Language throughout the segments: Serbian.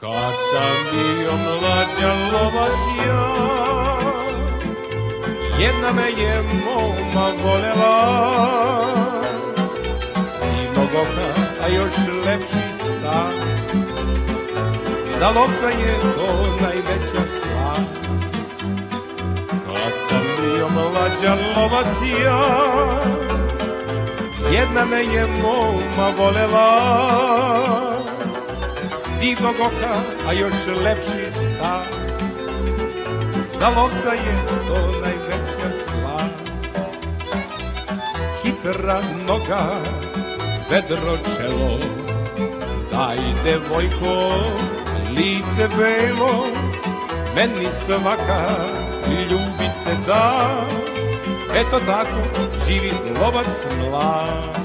Kad sam bio mlađa lovac ja, jedna me je moma volela. I mnogoka, a još lepši stas, za lovca je to najveća slast. Kad sam bio mlađa lovac ja, jedna me je moma volela. Divnog oka, a još lepši stas, za lovca je to najveća slast. Hitra noga, vedro čelo, daj devojko, lice belo, meni svaka ljubice da. Eto tako živi lovac mlad.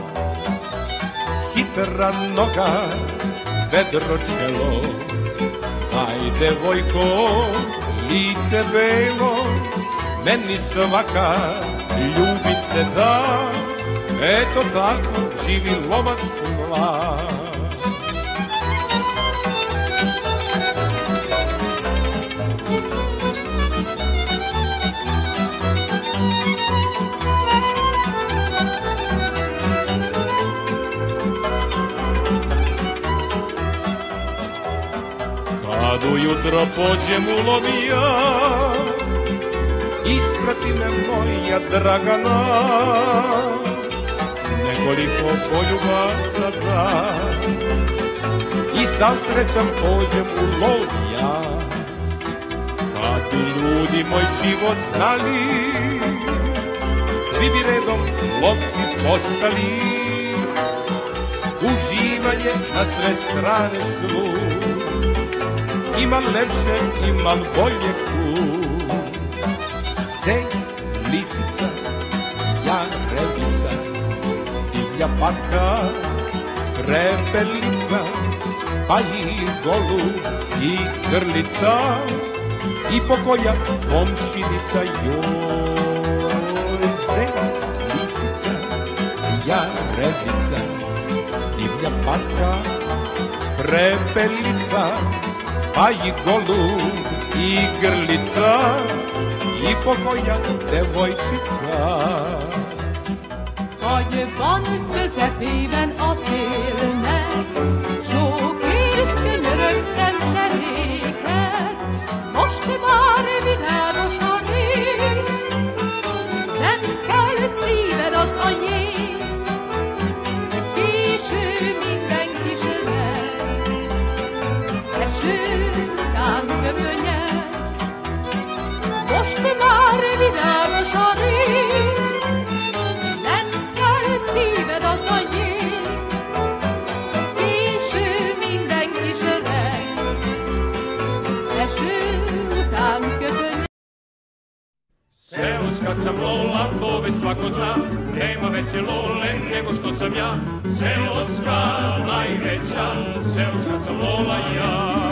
Hitra noga, vedro čelo, aj devojko, lice belo, meni svaka ljubice da. Eto tako živi lovac mlad. Kad ujutro pođem u lov ja, isprati me moja Dragana, nekoliko poljubaca da, i sav srećan pođem u lov ja. Kad bi ljudi moj život znali, svi bi redom lovci postali. Uživanje na sve strane svu, imal lepše, imal bolje ku. Zec, lisica, jarebica, divlja patka, prepelica, pa i golub i grlica, i pokoja komšinica joj. Zec, lisica, jarebica, divlja patka, prepelica, pa i golub i grlica, i pokoja devojčica. Fagyban közepében a télnek, sókért könyörögtem te néked. Most már világos a rét, nem kell szíved az a jég. Késő mindenki süvet, eső után köpönyek. Most már világos a rét, nem kell szíved az a jég. Késő mindenki söreg, eső után köpönyek. Seoska sam lola, to već svako zna, nema veće lole nego što sam ja. Seoska najveća, seoska sam lola ja.